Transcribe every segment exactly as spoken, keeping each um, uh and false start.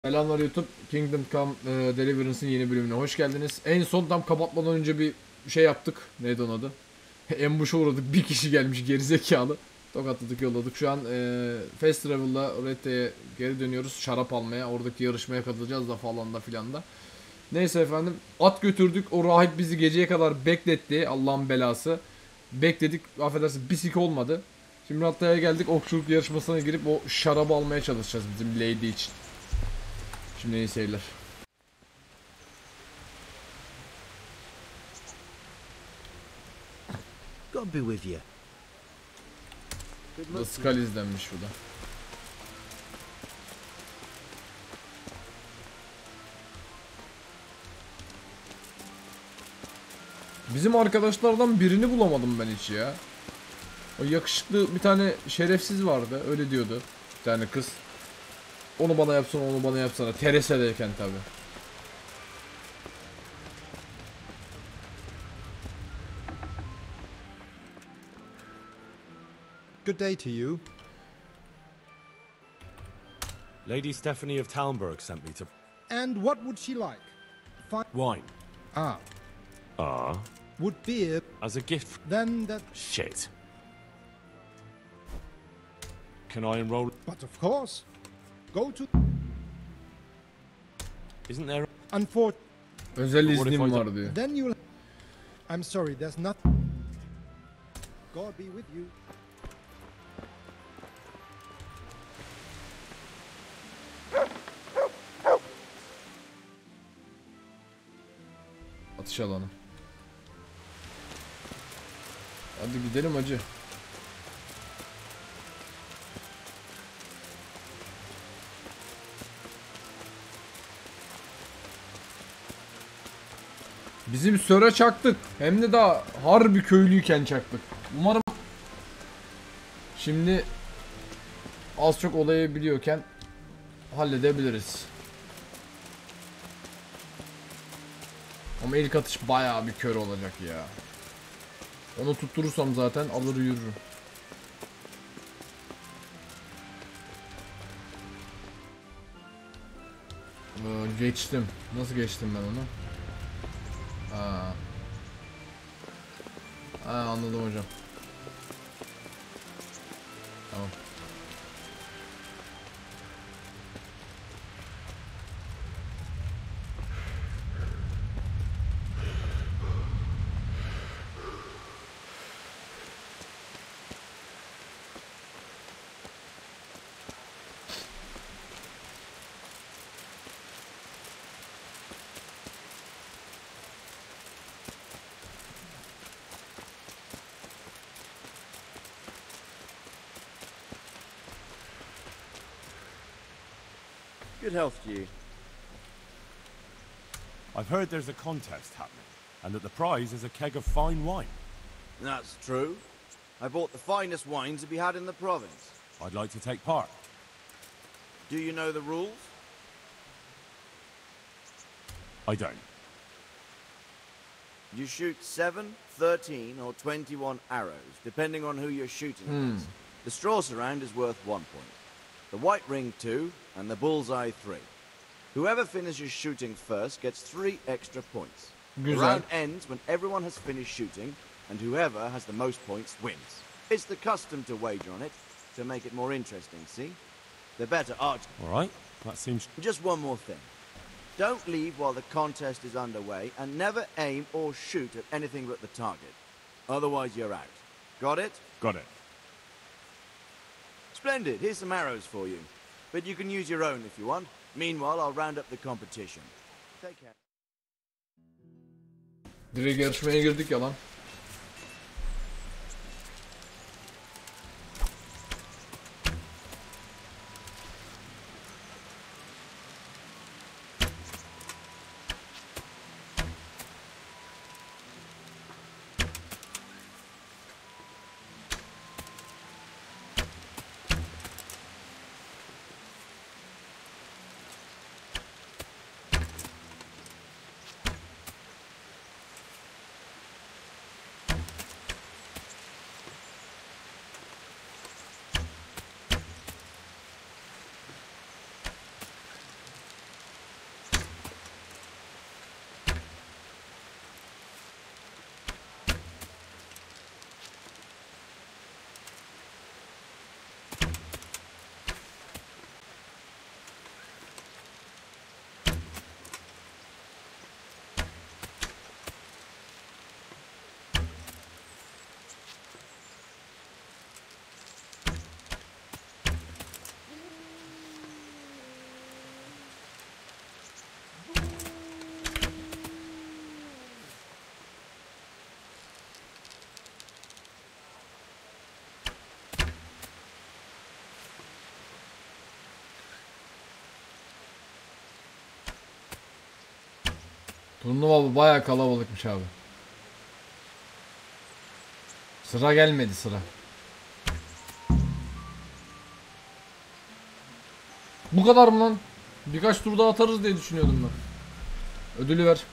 Selamlar YouTube. Kingdom Come e, Deliverance'ın yeni bölümüne hoş geldiniz. En son tam kapatmadan önce bir şey yaptık. Neydi onun adı? Ambusha uğradık. Bir kişi gelmiş gerizekalı. Tokatladık, yolladık. Şu an e, Fast Travel'la Rette'ye geri dönüyoruz. Şarap almaya. Oradaki yarışmaya katılacağız da falan da filan da. Neyse efendim. At götürdük. O rahip bizi geceye kadar bekletti. Allah'ın belası. Bekledik. Affedersin bisik olmadı. Şimdi Ratta'ya geldik. Okçuluk yarışmasına girip o şarabı almaya çalışacağız bizim Lady için. Şimdi iyi seyirler. God be with you. Bu da Skal izlenmiş bu da. Bizim arkadaşlardan birini bulamadım ben hiç ya. O yakışıklı bir tane şerefsiz vardı, öyle diyordu. Bir tane kız. Onu bana yapsana, onu bana yapsana. Terese'deyken tabi. Good day to you. Lady Stephanie of Talmberg sent me to... And what would she like? Fine. Wine. Ah. Ah. Would beer... As a gift... Then that... Shit. Can I enroll... But of course. Go to... Isn't there... Unfortunately... Özel What if iznim I var don't- diyor. Then you'll... I'm sorry, there's nothing... God be with you. Atış alanı. Hadi gidelim hacı. Bizim söre çaktık. Hem de daha harbi köylüyken çaktık. Umarım şimdi az çok olayı biliyorken halledebiliriz. Ama ilk atış bayağı bir kör olacak ya. Onu tutturursam zaten alır yürürüm. Ee, geçtim. Nasıl geçtim ben onu? Ha. Ha, anladım hocam. Tamam. Good health to you. I've heard there's a contest happening, and that the prize is a keg of fine wine. That's true. I bought the finest wines to be had in the province. I'd like to take part. Do you know the rules? I don't. You shoot seven, thirteen, or twenty-one arrows, depending on who you're shooting against. The straw surround is worth one point. The white ring two, and the bullseye three. Whoever finishes shooting first gets three extra points. The Güzel. round ends when everyone has finished shooting, and whoever has the most points wins. It's the custom to wager on it, to make it more interesting, see? The better arch... All right. That seems... Just one more thing. Don't leave while the contest is underway, and never aim or shoot at anything but the target. Otherwise you're out. Got it? Got it. Splendid. Here's some arrows for you. But you can use your own if you want. Meanwhile, I'll round up the competition. Take care. Direkt yarışmaya girdik ya lan. Turnuva bu bayağı kalabalıkmış abi. Sıra gelmedi sıra. Bu kadar mı lan? Birkaç tur daha atarız diye düşünüyordum ben. Ödülü ver.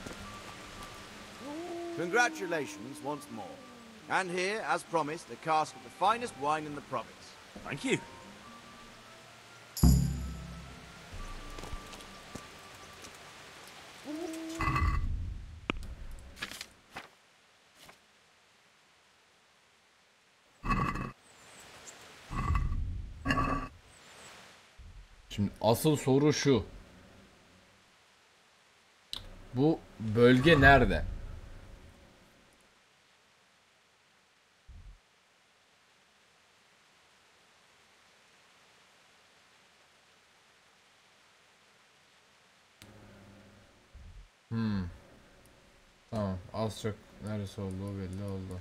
Congratulations once more. And here, as promised, a cask of the finest wine in the province. Thank you. Şimdi asıl soru şu. Bu bölge nerede? Hmm. Tamam. Az çok neresi olduğu belli oldu.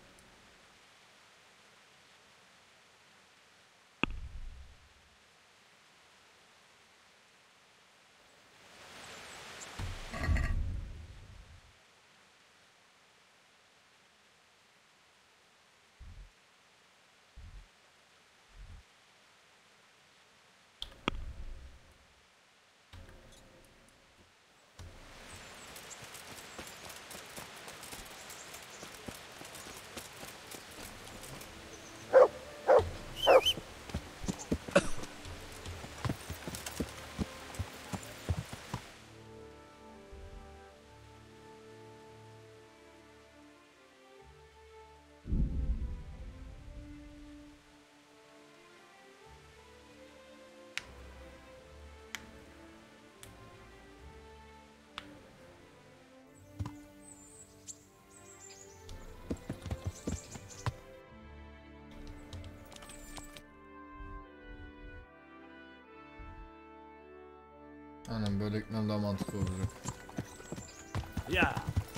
Aynen böyle gitmem daha mantıklı olacak. Yeah.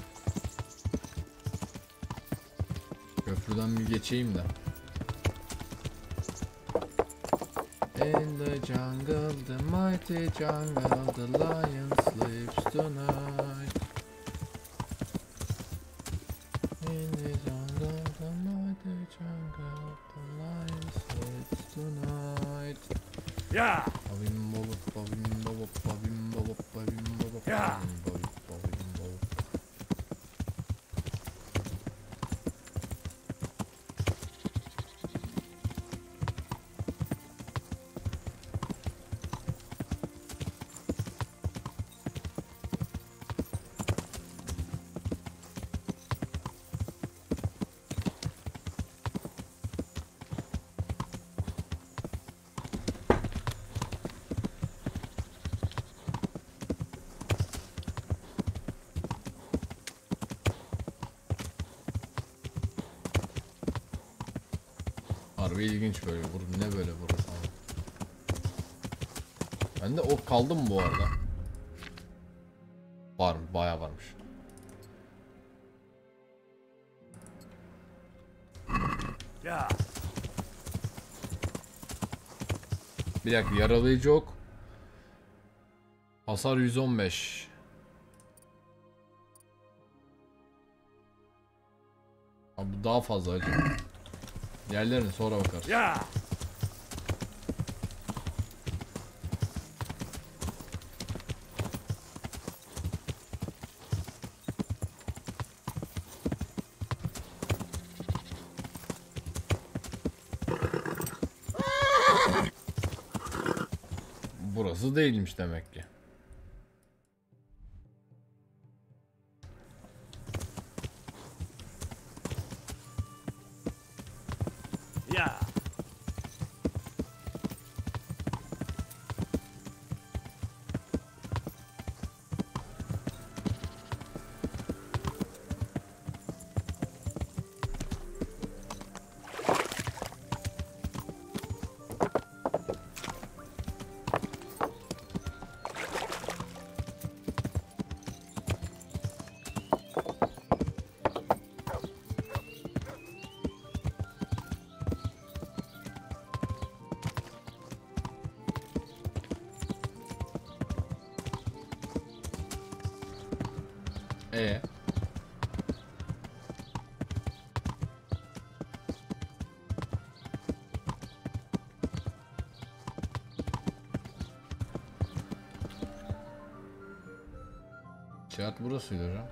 Köprüden bir geçeyim de. In the jungle, the mighty jungle, the lion sleeps tonight. In the jungle, the mighty jungle, the lion sleeps tonight. Yeah. Babim babop, babim babop, babim babop, babim babop, Ya. babim babop, babim babop. Harbi ilginç böyle vur. Ne böyle vurur falan. Ben de ok kaldı mı bu arada? Var mı? Bayağı varmış. Yeah. Bir dakika, yaralayıcı ok. Hasar yüz on beş. Abi bu daha fazla acı. Diğerlerine sonra bakarız. Yeah. Burası değilmiş demek ki. Yeah. Ee. Kağıt burasıydı hocam.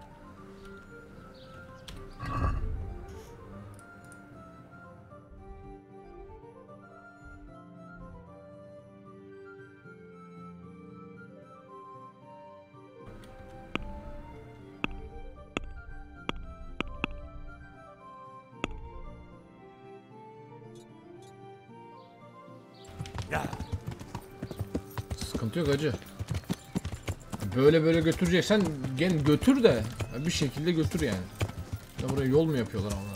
Sıkıntı yok hacı. Böyle böyle götüreceksen gel götür de bir şekilde götür yani. Ya buraya yol mu yapıyorlar onlar?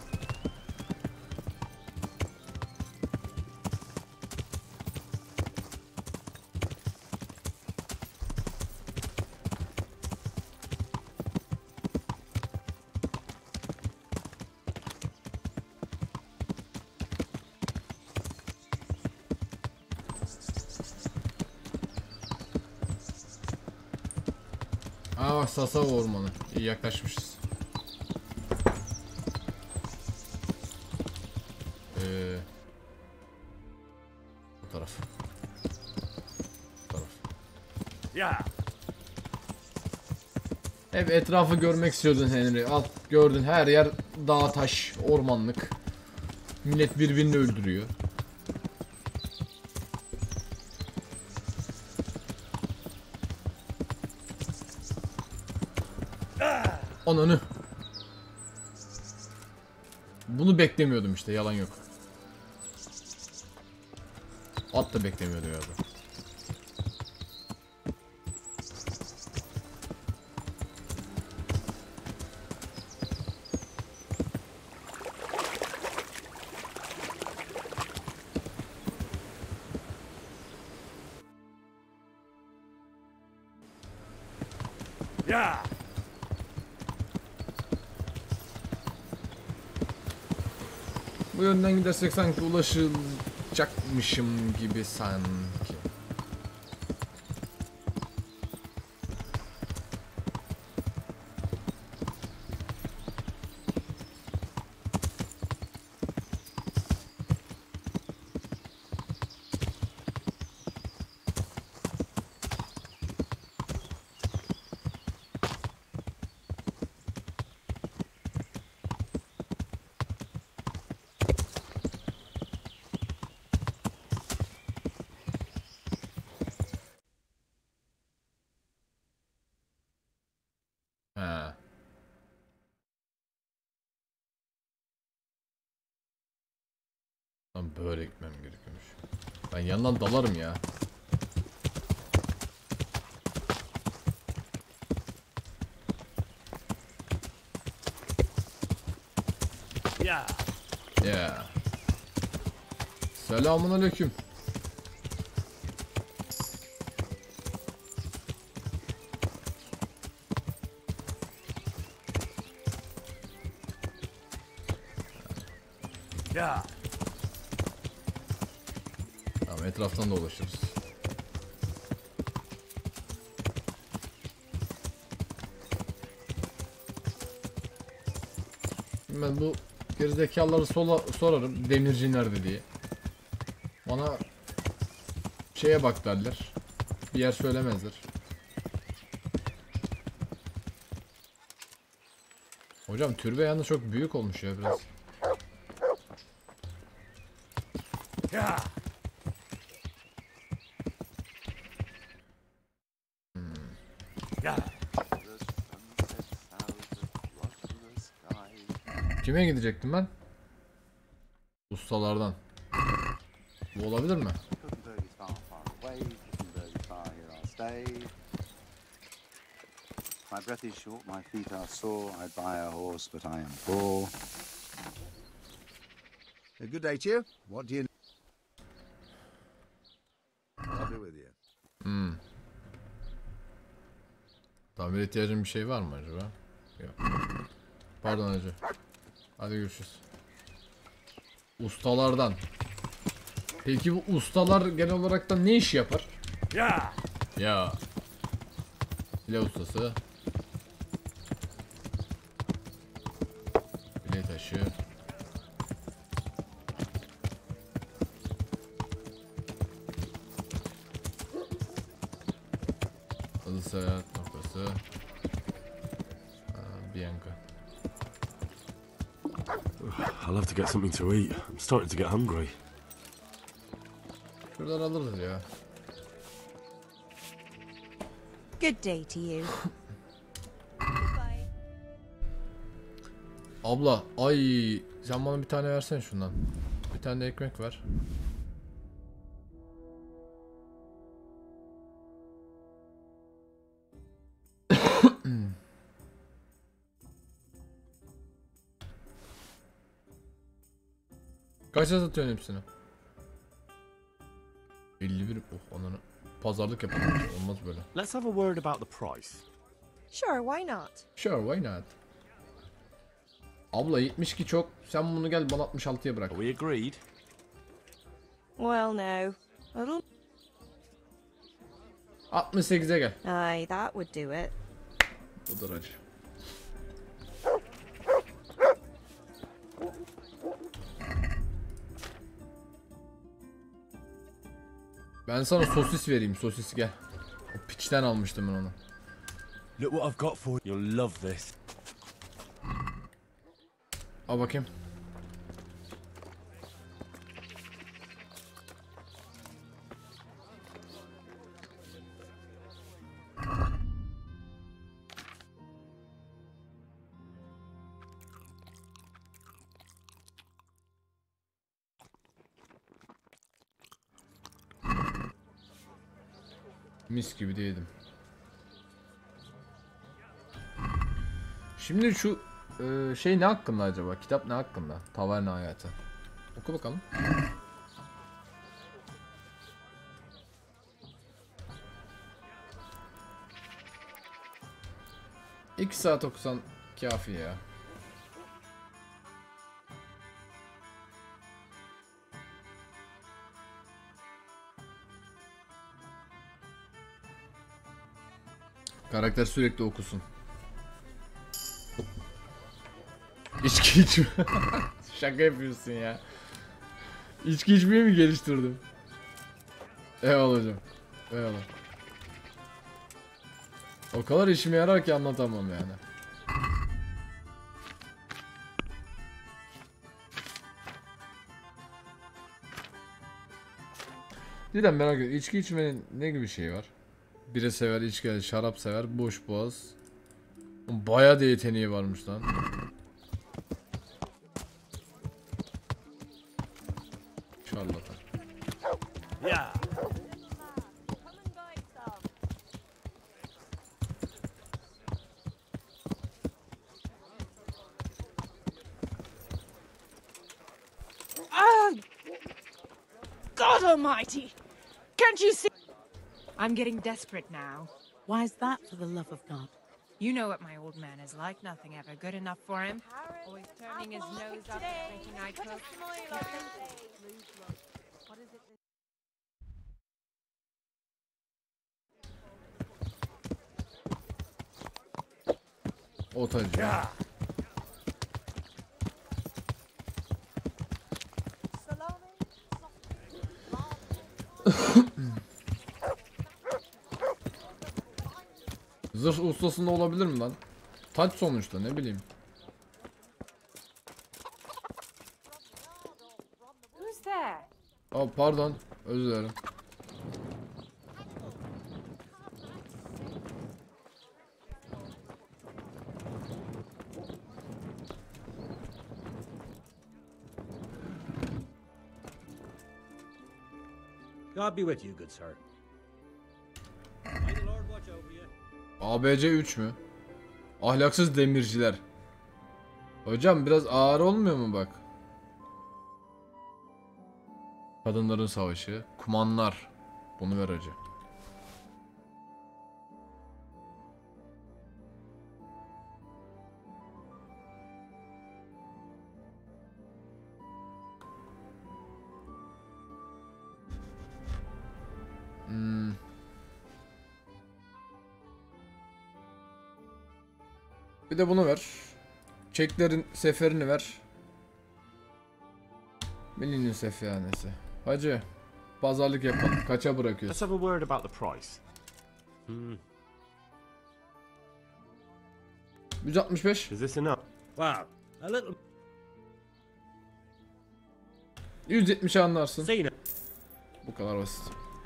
Aa, Sasava ormanı. İyi yaklaşmışız. Ee, bu taraf. Bu taraf. Yeah. Hep etrafı görmek istiyordun Henry. Al gördün, her yer dağ taş, ormanlık. Millet birbirini öldürüyor. Ananı. Bunu beklemiyordum işte, yalan yok. At da beklemiyordu ya da. Yeah. Bu yönden gidersek sanki ulaşılacakmışım gibi sanki. Ha. Lan böyle gitmem gerekiyormuş. Ben yandan dalarım ya. Yeah. Ya. Selamünaleyküm. Yeah. Tamam, etraftan dolaşırız. Ben bu gerizekalıları sola sorarım, demirci nerede diye. Bana şeye bak derler. Bir yer söylemezler. Hocam türbe yalnız çok büyük olmuş ya biraz. Yeah. Hmm. Yeah. Kime gidecektim ben? Ustalardan. Bu olabilir mi? My breath is short, my feet are sore. I'd buy a horse, but I am poor. A good day to you. What do you? I'll be with you. Hmm. Tamir ihtiyacın bir şey var mı acaba? Yok. Pardon hacı. Hadi görüşürüz. Ustalardan. Peki bu ustalar genel olarak da ne iş yapar? Yeah. Ya. Silah ustası. taşı. Hızlı seyahat noktası. Aa, Bianca. I'll have to get something to eat. I'm starting to get hungry. Şuradan alırız ya. Good day to you. Abla, ay sen bana bir tane versene şundan. Bir tane de ekmek ver. Kaça satıyorsun hepsini? elli bir. Oh ananı. Pazarlık yapalım. Olmaz böyle. Let's have a word about the price. Sure, why not? Sure, why not? Abla yetmiş iki çok. Sen bunu gel bana altmış altıya bırak. Are we agreed? Well, no. I don't. altmış sekize gel. Aye, that would do it. Budur acı. Ben sana sosis vereyim, sosis gel. O piçten almıştım ben onu. Look what I've got for you. You'll love this. Al bakayım. Mis gibi değildim. Şimdi şu e, şey ne hakkında acaba? Kitap ne hakkında? Taverna hayatı. Oku bakalım. iki saat okusan kafi ya. Karakter sürekli okusun. İçki içme. Şaka yapıyorsun ya. İçki içmeyi mi geliştirdim? Eyvallah hocam. Eyvallah. O kadar işime yarar ki anlatamam yani. Cidden merak ediyorum. İçki içmenin ne gibi şey var? Biri sever, içki, şarap sever, boş boğaz. Bayağı da yeteneği varmış lan. Şarlatan. Yeah. Ah! God Almighty! Can't you see? I'm getting desperate now. Why is that, for the love of God? You know what my old man is like. Nothing ever good enough for him. Always turning his nose up at drinking Night Coke. What is it? Otacı. Zırh ustasında olabilir mi lan? Taç sonuçta ne bileyim. Who's there? Aa pardon, özür dilerim. God be with you, good sir. May the Lord watch over you. A B C üç mü? Ahlaksız demirciler. Hocam biraz ağır olmuyor mu bak? Kadınların savaşı. Kumanlar. Bunu ver hacı. Hmm. Bir de bunu ver. Çeklerin seferini ver. Milli Yusuf ya neyse. Hacı pazarlık yapalım. Kaça Let's bırakıyorsun? have a word about the price. Hmm. yüz altmış beş. Is this enough? Wow, a little. yüz yetmişe anlarsın. Seen it. Bu kadar basit.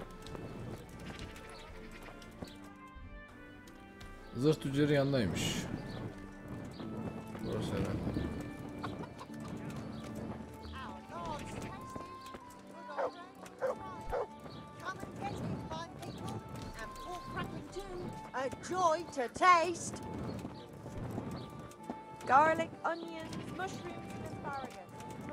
Zırh tüccarı yanındaymış. Burası herhalde. A joy to taste. Garlic, onions, mushrooms, and asparagus.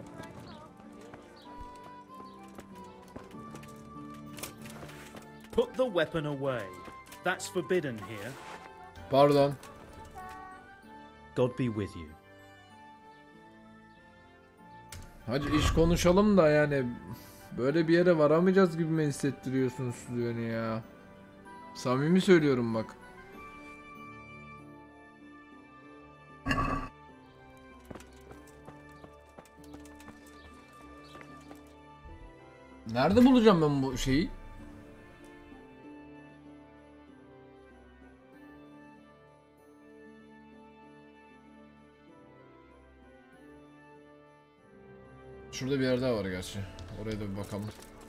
Put the weapon away. That's forbidden here. Pardon. God be with you. Hacı iş konuşalım da yani böyle bir yere varamayacağız gibi mi hissettiriyorsunuz siz beni ya? Samimi söylüyorum bak. Nerede bulacağım ben bu şeyi? Şurada bir yer daha var gerçi. Oraya da bir bakalım.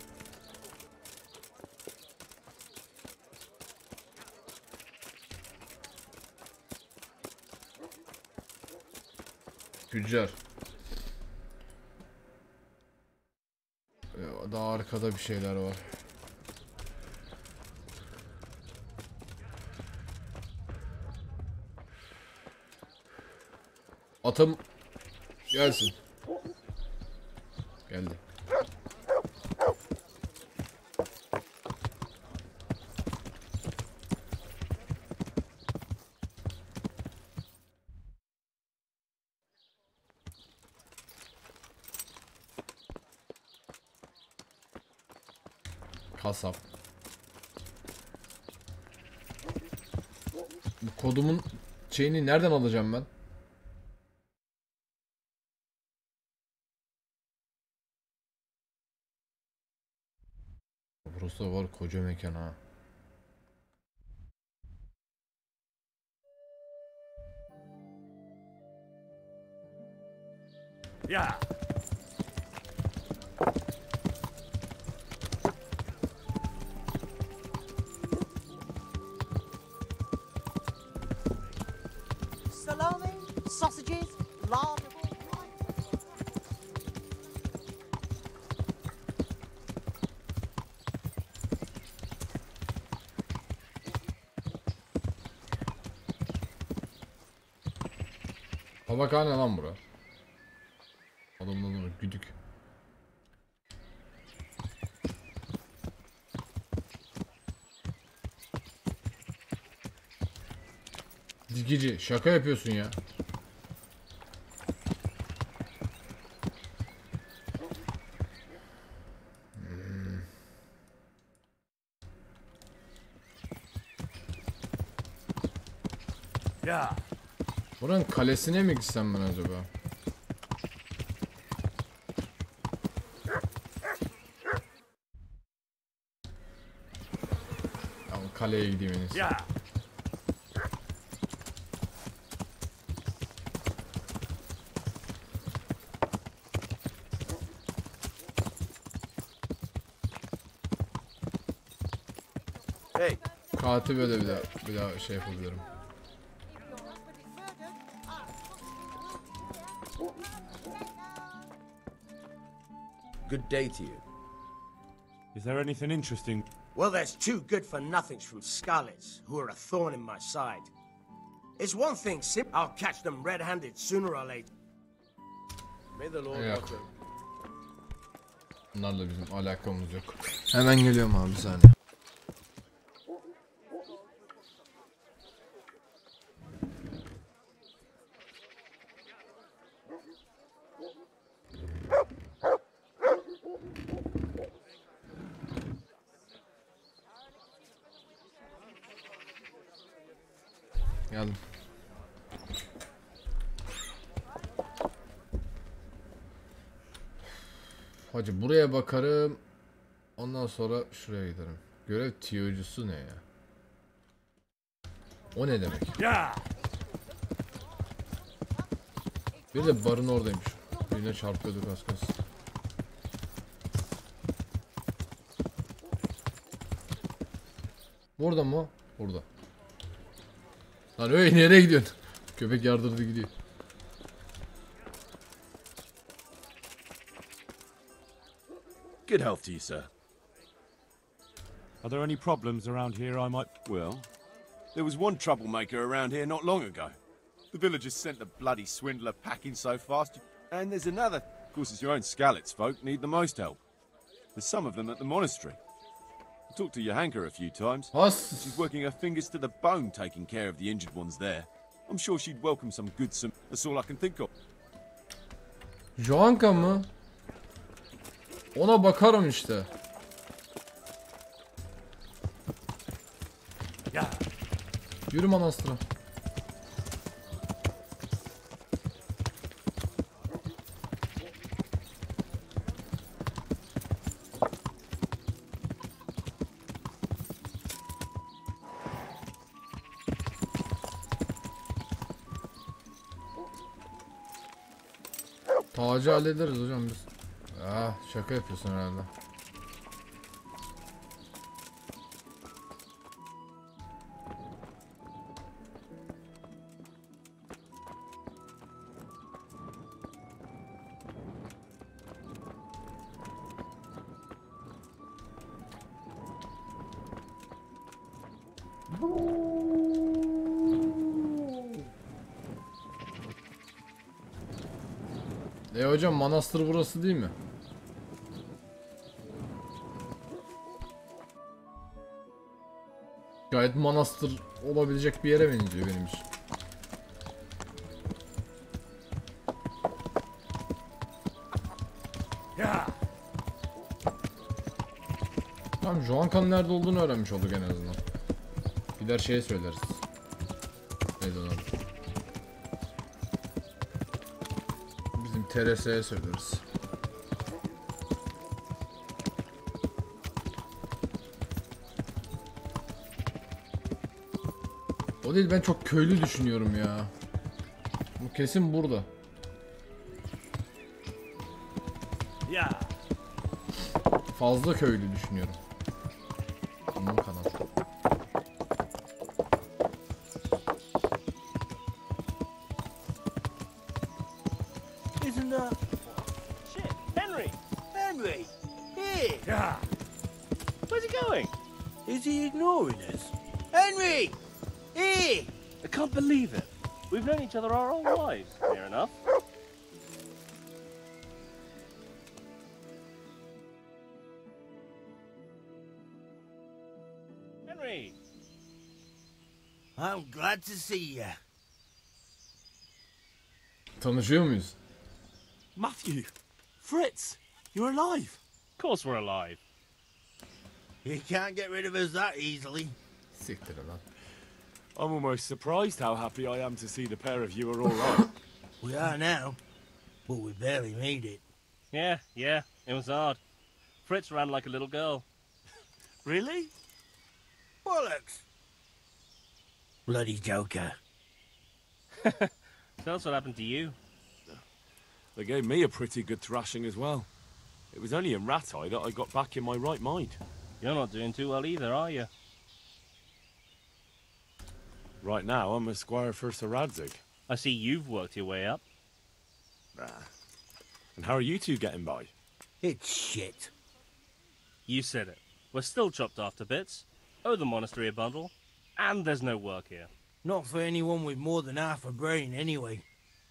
Tüccar. Ee, Daha arkada bir şeyler var. Atım gelsin. Geldi. Kasap. Bu kodumun şeyini nereden alacağım ben? Burası da var koca mekan ha. Yeah. Salami, sausages, lard. Tabakhane lan bura. Adamın adı güdük. Dikici şaka yapıyorsun ya. Hmm. Yeah. Buranın kalesine mi gitsem ben acaba? Tamam kaleye gideyim en iyisi. Yeah. Hey, Katibe de bir daha, bir daha şey yapabilirim. Good day to you. Is there anything interesting? Well, there's two good-for-nothings from Scarlets who are a thorn in my side. It's one thing, Sim. I'll catch them red-handed sooner or later. May the Lord Yok. watch over. Bunlarla bizim alakamız yok. Hemen geliyorum abi bir saniye. Geldim. Hacı buraya bakarım. Ondan sonra şuraya giderim. Görev tiyocusu ne ya? O ne demek? Ya. Bir de barın oradaymış. Birine çarpıyorduk az kalsın. Burada mı? Burada. Lan öyle nereye gidiyorsun? Köpek yardırdı gidiyor. Good health to you, sir. Are there any problems around here I might... Well, there was one troublemaker around here not long ago. The villagers sent the bloody swindler packing so fast. And there's another. Of course, it's your own Skalitz folk need the most help. There's some of them at the monastery. I talked to Johanka a few times. Has. She's working her fingers to the bone taking care of the injured ones there. I'm sure she'd welcome some good some. That's all I can think of. Johanka mı? Ona bakarım işte. Ya. Yürü manastıra. Tacı hallederiz hocam biz. Ah, şaka yapıyorsun herhalde. E hocam manastır burası değil mi? Gayet manastır olabilecek bir yere benziyor benim için. Ya. Tamam, Johanka'nın nerede olduğunu öğrenmiş olduk en azından. Gider şeye söyleriz. Neydi onun adı? Bizim T R S'ye söyleriz. O değil, ben çok köylü düşünüyorum ya. Bu kesin burada. Ya. Fazla köylü düşünüyorum. Onun kanal. Isn't that... Shit, Henry! Henry! Here! Yeah. Where's he going? Is he ignoring us? Henry! Here! I can't believe it. We've known each other our whole lives. Fair enough. Henry! I'm glad to see you. Tanışıyor muyuz? Matthew! Fritz! You're alive! Of course we're alive. You can't get rid of us that easily. Siktir lan. I'm almost surprised how happy I am to see the pair of you are all right. We are now, but we barely made it. Yeah, yeah, it was hard. Fritz ran like a little girl. Really? Bollocks! Bloody joker. Tell us what happened to you. They gave me a pretty good thrashing as well. It was only in Rattay that I got back in my right mind. You're not doing too well either, are you? Right now, I'm a squire for Sir Radzig. I see you've worked your way up. Nah. And how are you two getting by? It's shit. You said it. We're still chopped off to bits. Owe the monastery a bundle. And there's no work here. Not for anyone with more than half a brain, anyway.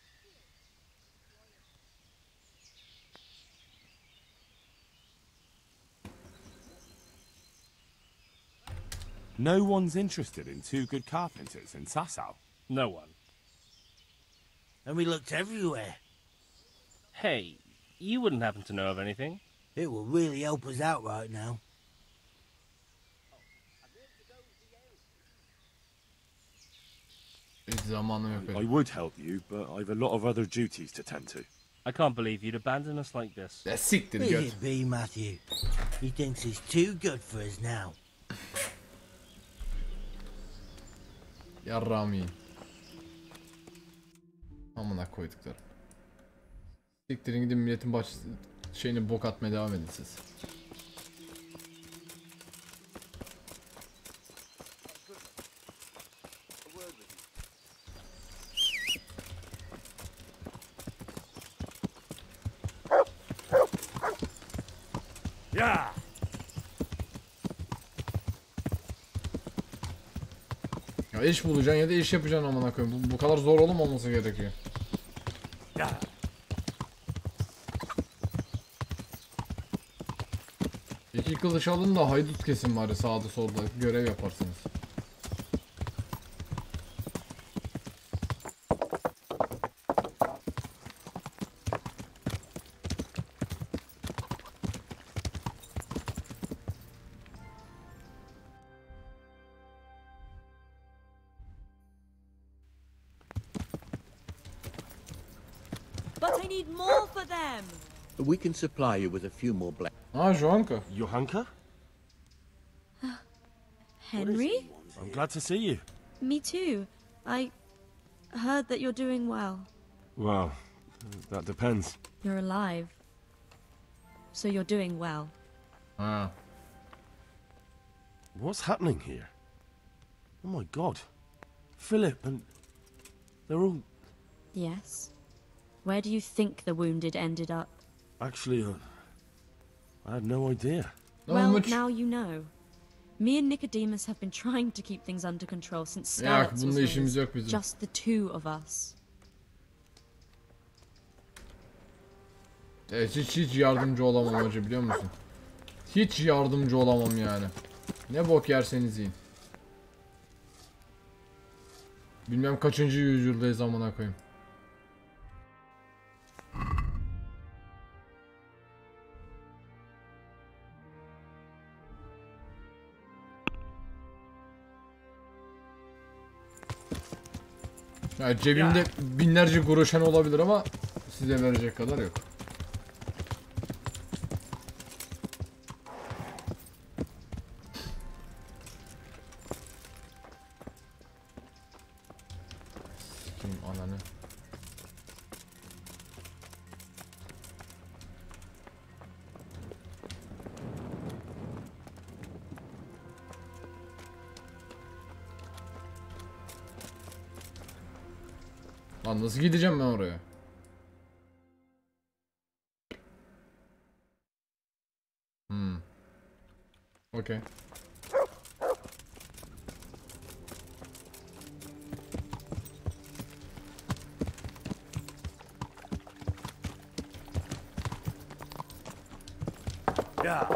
No one's interested in two good carpenters in Sasau. No one. And we looked everywhere. Hey, you wouldn't happen to know of anything? It will really help us out right now. Hiç zamanım yok I benim. would help you, but I've a lot of other duties to tend to. I can't believe you'd abandon us like this. Ya siktir Leave göt. it be, Matthew. He thinks he's too good for us now. Yarrağımı yiyin. Amına koyduklarım. Siktirin gidin milletin baş şeyini bok atmaya devam edin siz. Yeah. Ya iş bulacaksın ya da iş yapacaksın amına koyayım. Bu, bu kadar zor olmaması gerekiyor. Yeah. İki kılıç alın da haydut kesin bari sağda solda görev yaparsınız. But I need more for them. We can supply you with a few more black. Ah, Johanka. Johanka? Henry? I'm glad to see you. Me too. I heard that you're doing well. Well, that depends. You're alive. So you're doing well. Ah. What's happening here? Oh my god. Philip and... they're all... Yes. Where do you think the wounded ended up? Actually, uh, I had no idea. Well, now you know. Me and Nicodemus have been trying to keep things under control since Scarlet was bunda işimiz with yok bizim. just the two of us. Evet, hiç hiç yardımcı olamam hoca, biliyor musun? Hiç yardımcı olamam yani. Ne bok yerseniz yiyin. Bilmem kaçıncı yüzyıldayız amına koyayım. Yani cebimde binlerce groşen olabilir ama size verecek kadar yok. Sikeyim ananı. Lan nasıl gideceğim ben oraya? Hmm. Okay. Yeah.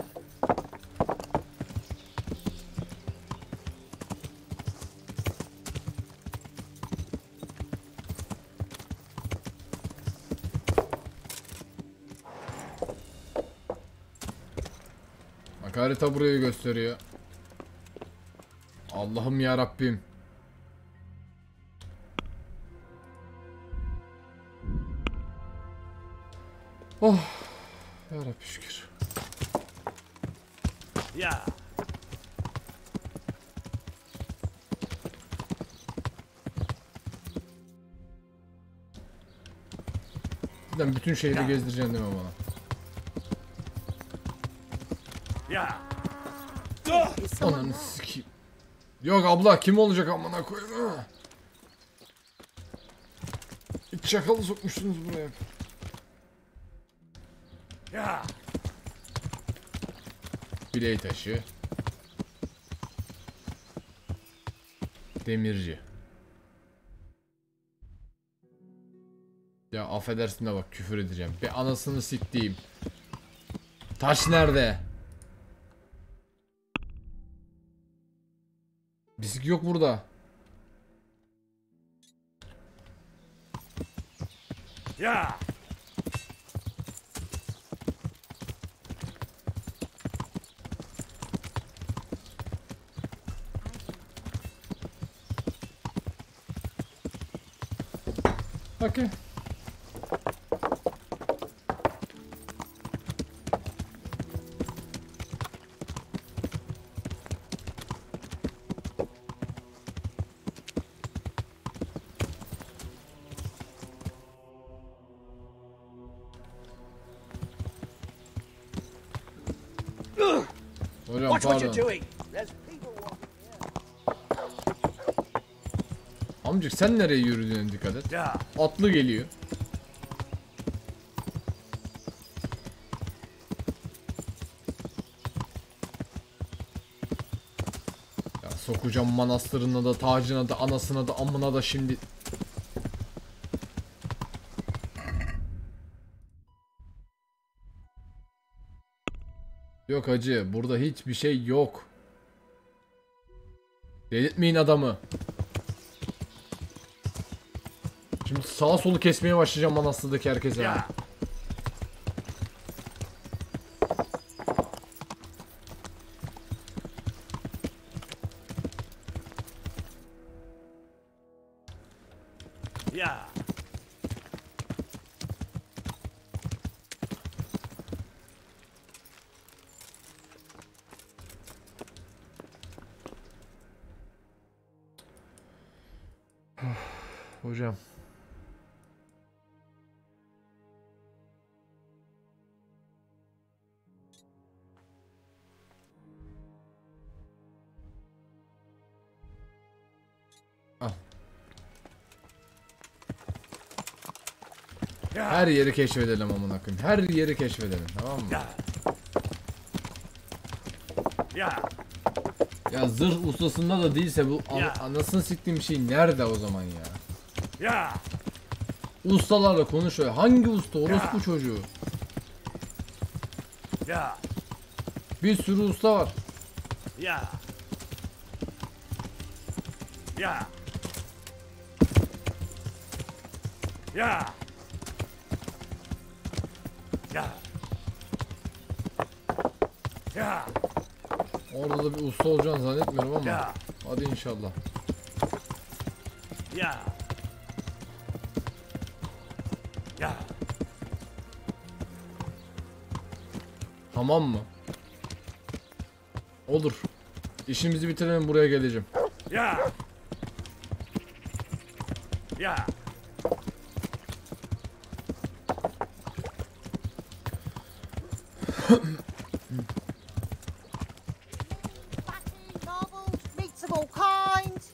Bak harita burayı gösteriyor. Allah'ım ya Rabbim. Oh. Ya Rabbi şükür. Yeah. Sen bütün şehri gezdireceksin değil mi bana? Yeah. Ananı sikeyim. Yok abla, kim olacak amına koyayım ha? Hiç çakalı sokmuşsunuz buraya. Yeah. Biley taşı. Demirci. Ya affedersin de bak, küfür edeceğim. Be anasını siktiğim. Taş nerede? Bisik yok burada. Yeah. Okay. Hocam Watch what pardon. you're doing. Amcık sen nereye yürüdüğüne dikkat et. Ya. Atlı geliyor. Ya sokacağım manastırına da, tacına da, anasına da, amına da şimdi. Yok hacı, burada hiçbir şey yok. Delirtmeyin adamı. Şimdi sağa solu kesmeye başlayacağım manastırdaki herkese. Ya. Ya. Hocam. Al. Her yeri keşfedelim amına koyayım. Her yeri keşfedelim, tamam mı? Ya. Ya. Ya zırh ustasında da değilse bu Ya. an anasını siktiğim şey nerede o zaman ya? Ya. Ustalarla konuşuyor. Hangi usta? Orospu çocuğu. Ya. Bir sürü usta var. Ya. Ya. Ya. Ya. Ya. Orada da bir usta olacağını zannetmiyorum ama. Ya. Hadi inşallah. Ya. Ya. Tamam mı? Olur. İşimizi bitirelim, buraya geleceğim. Ya. Ya. Marbles, meats of all kinds.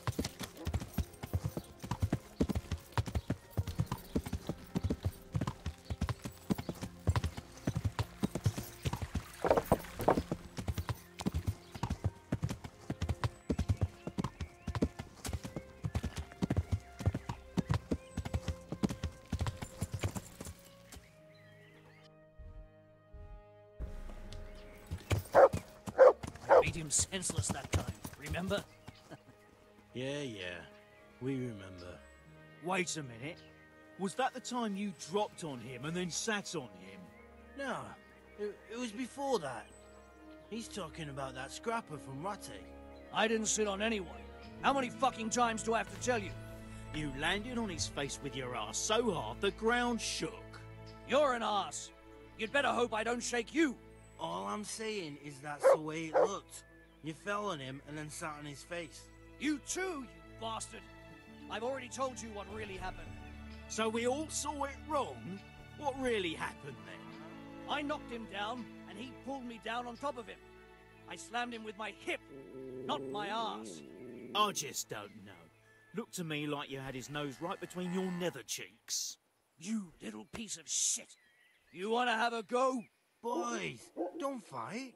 I beat him senseless that time, remember? Yeah, yeah. We remember. Wait a minute. Was that the time you dropped on him and then sat on him? No, it, it was before that. He's talking about that scrapper from Ratte. I didn't sit on anyone. How many fucking times do I have to tell you? You landed on his face with your ass so hard the ground shook. You're an ass. You'd better hope I don't shake you. All I'm saying is that's the way it looked. You fell on him and then sat on his face. You too, you bastard. I've already told you what really happened. So we all saw it wrong? What really happened then? I knocked him down, and he pulled me down on top of him. I slammed him with my hip, not my ass. I just don't know. Looked to me like you had his nose right between your nether cheeks. You little piece of shit. You want to have a go? Boys, don't fight.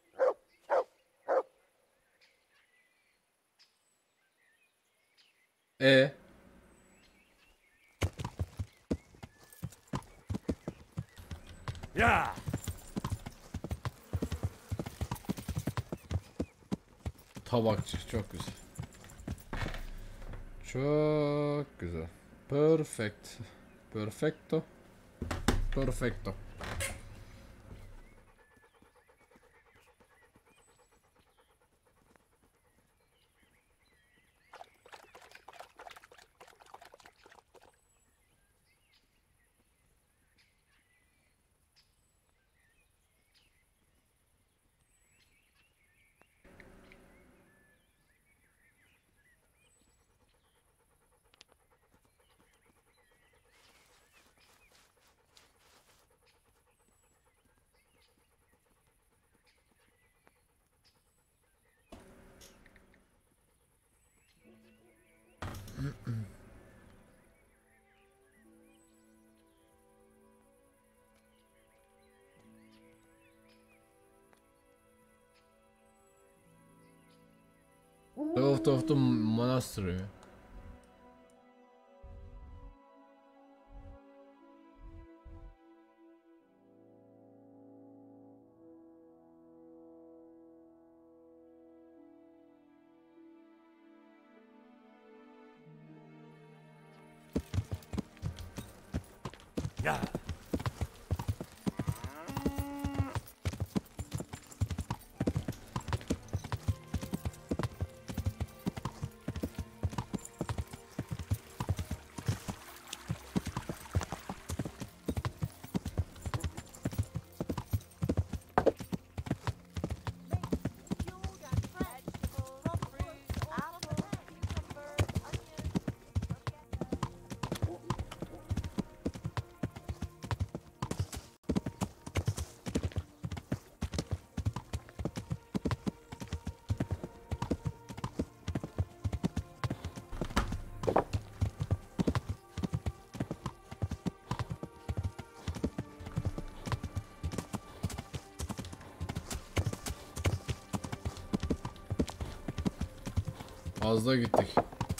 E Ya. tabakçı çok güzel. Çok güzel. Perfect. Perfecto. Perfecto. Left of the monastery. Yeah. Fazla gittik.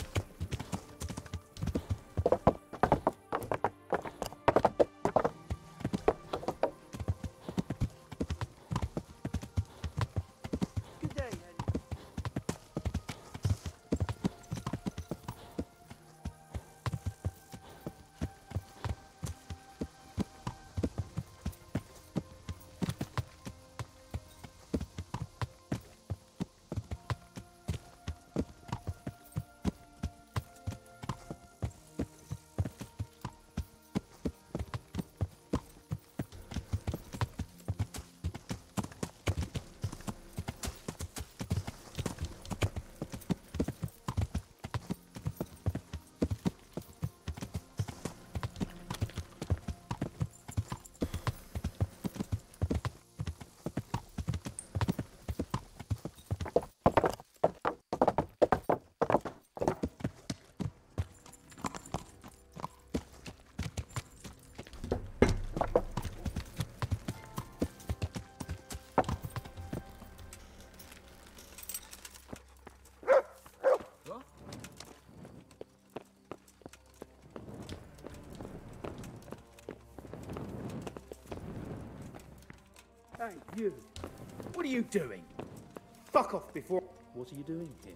Hey, you. What are you doing? Fuck off before... What are you doing here?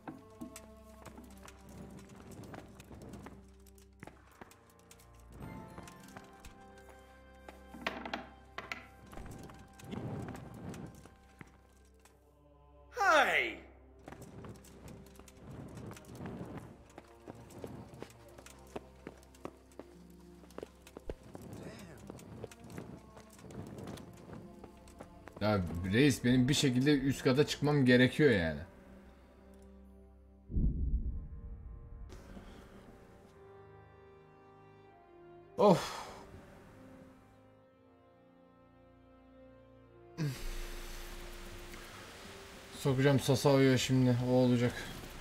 Hey! Ya reis, benim bir şekilde üst kata çıkmam gerekiyor yani. Of. Sokacağım Sasao'ya şimdi, o olacak.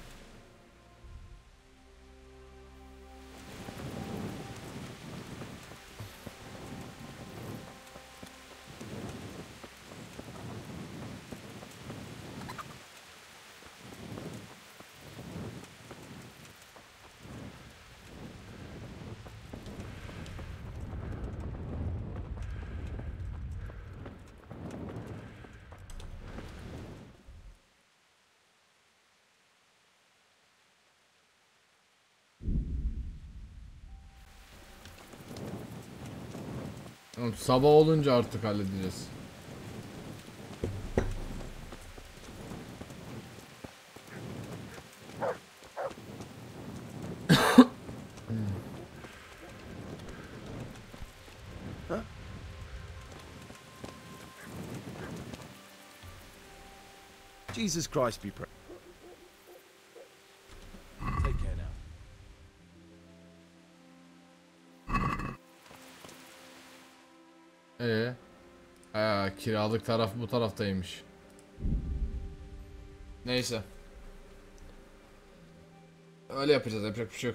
Sabah olunca artık halledeceğiz. Jesus Christ be praised. Take care now. Ee, Aa, kiralık taraf bu taraftaymış. Neyse. Öyle yapacağız, yapacak bir şey yok.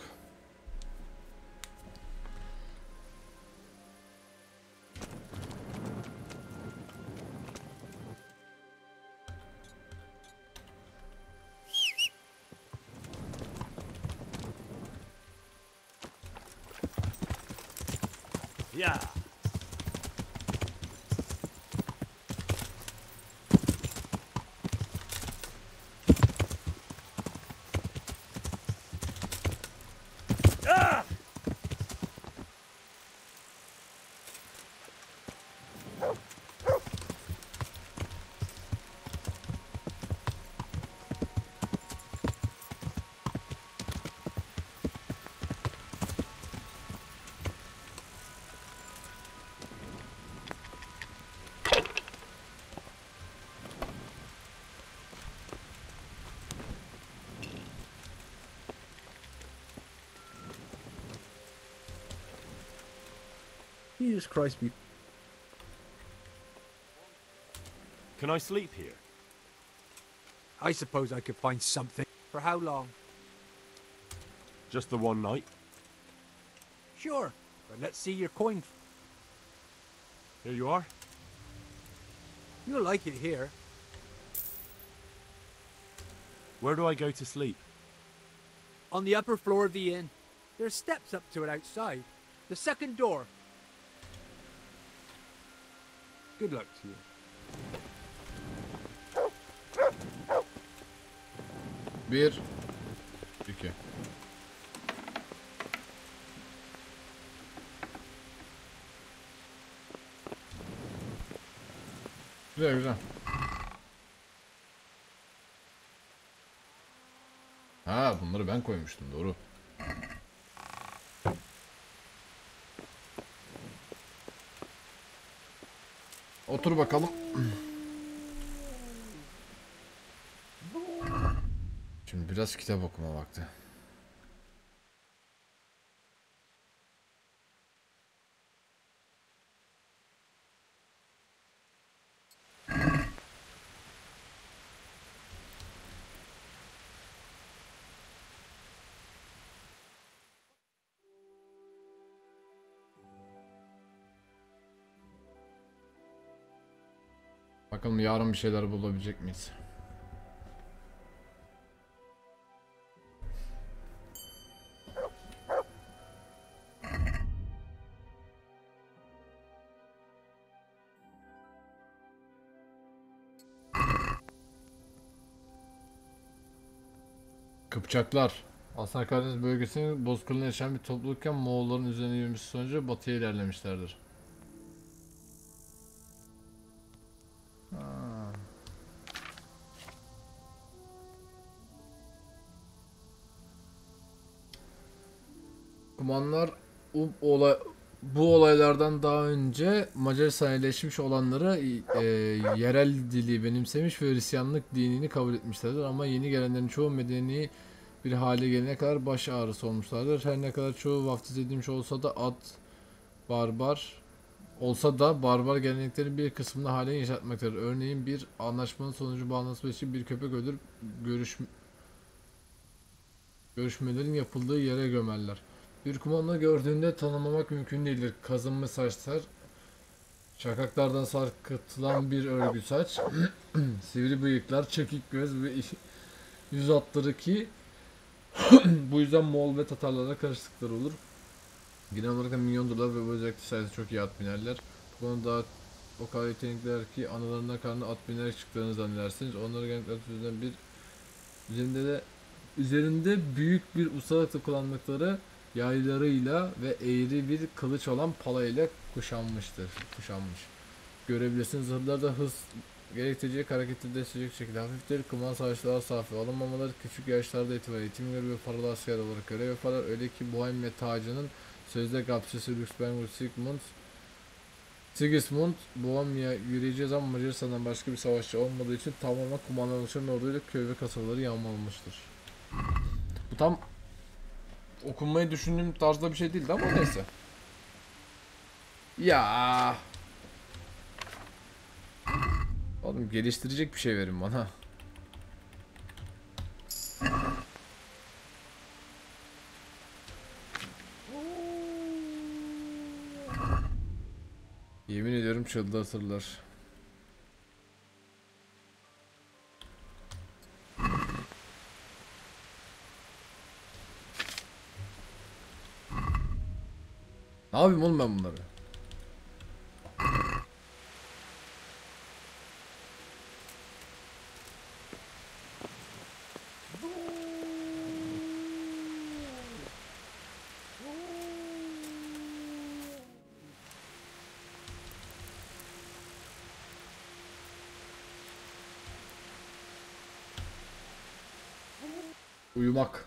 Yeah. Ah! Jesus Christ, be Can I sleep here? I suppose I could find something. For how long? Just the one night? Sure, but let's see your coin. Here you are. You'll like it here. Where do I go to sleep? On the upper floor of the inn. There's steps up to it outside. The second door. Good luck to you. Bir. İki. Güzel güzel. Ha, bunları ben koymuştum, doğru. Otur bakalım. Şimdi biraz kitap okuma vakti. Bakalım yarın bir şeyler bulabilecek miyiz? Kıpçaklar. Aslan Karadeniz bölgesinin Bozkır'ın yaşayan bir toplulukken Moğolların üzerine yürümesi sonucu batıya ilerlemişlerdir. Ha. Kumanlar bu, olay, bu olaylardan daha önce Macaristan yerleşmiş olanları e, yerel dili benimsemiş ve Hristiyanlık dinini kabul etmişlerdir ama yeni gelenlerin çoğu medeni bir hale gelene kadar baş ağrısı olmuşlardır. Her ne kadar çoğu vaftiz edilmiş olsa da ad barbar olsa da barbar geleneklerin bir kısmını halen yaşatmaktadır. Örneğin bir anlaşmanın sonucu bağlanması için bir köpek öldürüp görüşme, görüşmelerin yapıldığı yere gömerler. Bir kumandanı gördüğünde tanımlamak mümkün değildir. Kazınmış saçlar, şakaklardan sarkıtılan bir örgü saç, sivri bıyıklar, çekik göz ve yüz hatları ki bu yüzden Moğol ve Tatarlara karışıklıklar olur. Genel olarak da milyondurlar ve bu özellikle sayesinde çok iyi at binerler. Bu konuda o kadar yetenekliler ki analarına karnına at binerek çıktıklarını zannedersiniz. Onları genellikle üzerinden bir üzerinde de üzerinde büyük bir ustalıkla kullandıkları yaylarıyla ve eğri bir kılıç olan pala ile kuşanmıştır. Kuşanmış. Görebilirsiniz. Zırhlar da hız gerektirecek hareketi destekleyecek şekilde hafiftir. Kuman savaşçılar safi. Alınmamaları küçük yaşlarda itibaren eğitim görür ve paralı asker olarak görev yaparlar. Öyle ki Bohemia tacının sözde gapçısı Luxemburg Sigmund Sigismund Bohemia yürüyeceğiz ama Macaristan'dan başka bir savaşçı olmadığı için tamamen kumandan oluşan orduyla köy ve kasabaları yağmalamıştır. Bu tam okunmayı düşündüğüm tarzda bir şey değildi ama neyse. Ya. Oğlum geliştirecek bir şey verin bana. Yemin ediyorum çıldırtırlar. Ne yapayım oğlum ben bunları? Uyumak.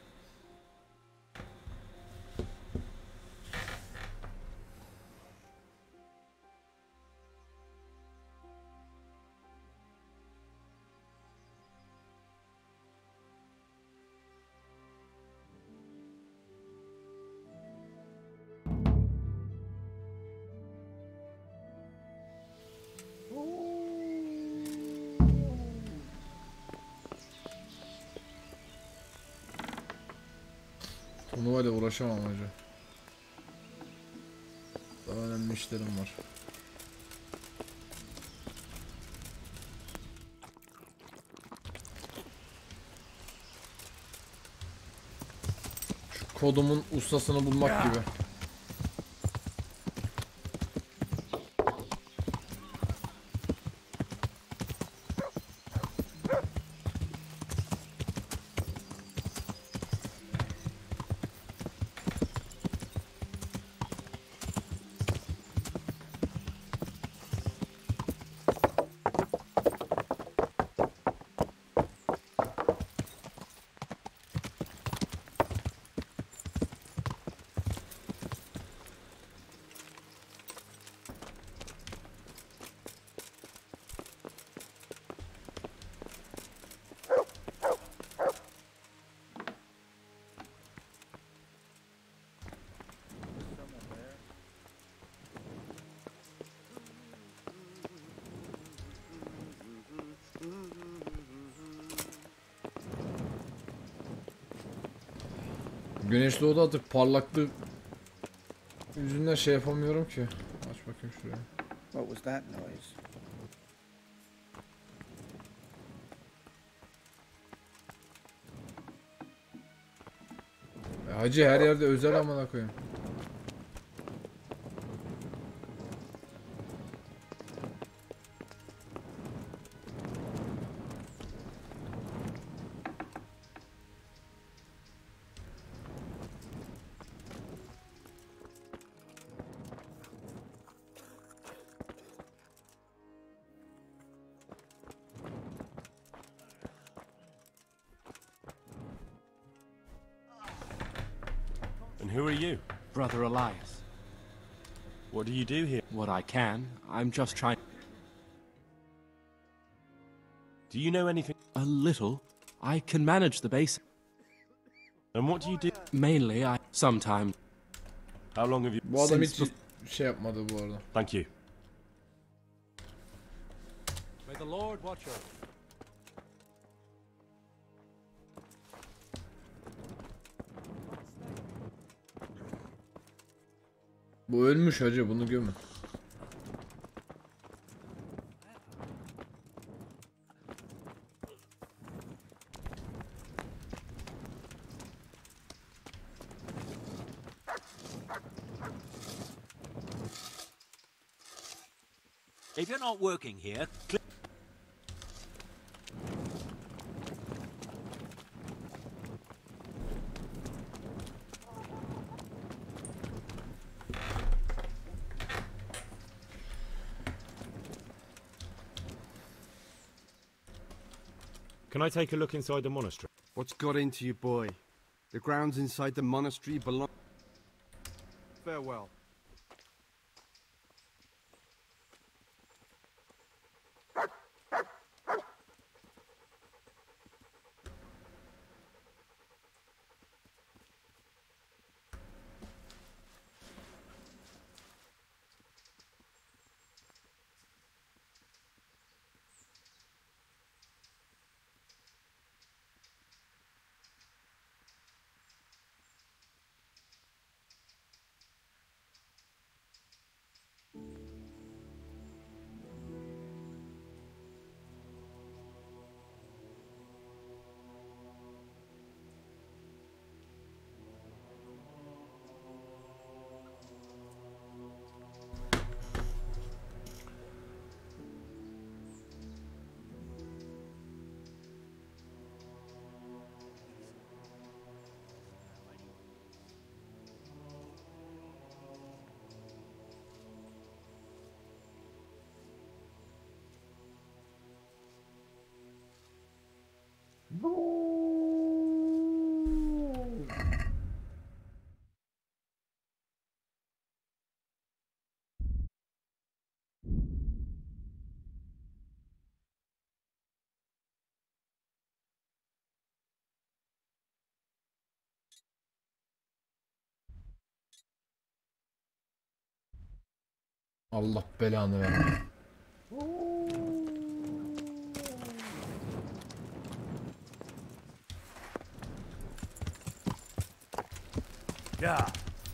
Turnuvayla uğraşamam hacı. Daha önemli işlerim var. Şu kodumun ustasını bulmak gibi. Güneş doğdu artık, parlaklığı yüzünden şey yapamıyorum ki. Aç bakayım şuraya. What was that noise? E, hacı her yerde özel amına koyayım. And who are you? Brother Elias. What do you do here? What I can. I'm just trying... Do you know anything? A little. I can manage the basics. And what do you do? Mainly, I... Sometimes. How long have you... Bu adam hiç şey yapmadı bu arada. Thank you. May the Lord watch over. Bu ölmüş hacı, bunu gömün. If you're not working here, click. Can I take a look inside the monastery? What's got into you, boy? The grounds inside the monastery belong... Farewell. Allah belanı ver. Ya.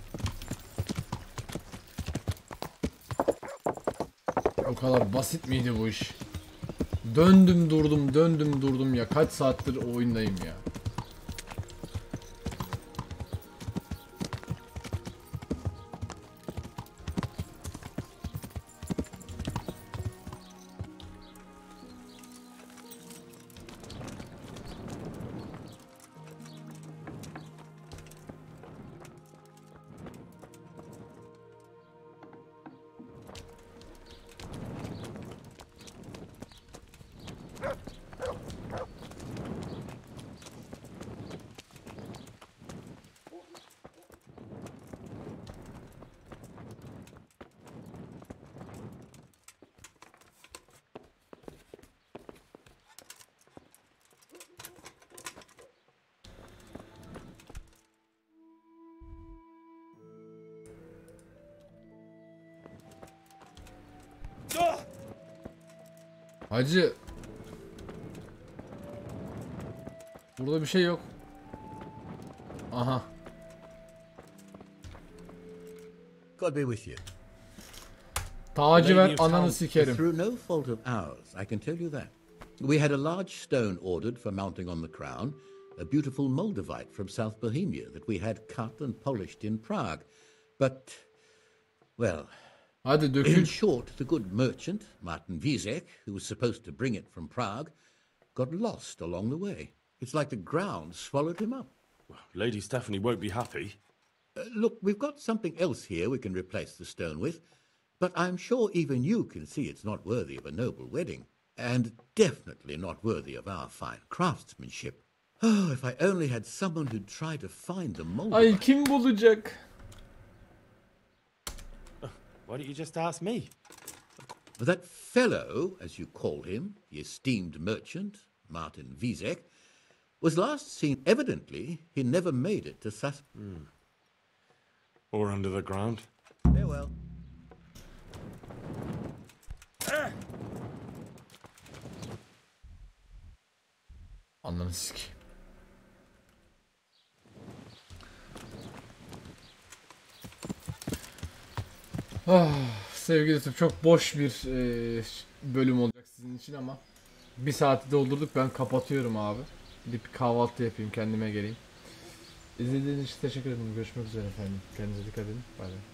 O kadar basit miydi bu iş? Döndüm durdum, döndüm durdum ya. Kaç saattir o oyundayım ya. Hacı. Burada bir şey yok. Aha. God be with you. Tacı ver, ananı sikerim. Through no fault of ours, I can tell you that. We had a large stone ordered for mounting on the crown, a beautiful Moldavite from South Bohemia that we had cut and polished in Prague. But, well, hadi dökül. In short, the good merchant, Martin Wieseck, who was supposed to bring it from Prague, got lost along the way. It's like the ground swallowed him up. Well, Lady Stephanie won't be happy. Uh, look, we've got something else here we can replace the stone with, but I'm sure even you can see it's not worthy of a noble wedding, and definitely not worthy of our fine craftsmanship. Oh, if I only had someone who'd try to find the mold. Ay, kim bulacak? Why don't you just ask me? That fellow, as you call him, the esteemed merchant, Martin Wieseck, was last seen, evidently, he never made it to Sus... Hmm. Or under the ground. Farewell. Ananı sikeyim. Ah, sevgili YouTube, çok boş bir e, bölüm olacak sizin için ama bir saati doldurduk, ben kapatıyorum abi. Gidip bir kahvaltı yapayım, kendime geleyim. İzlediğiniz için teşekkür ederim. Görüşmek üzere efendim. Kendinize dikkat edin. Bay bay.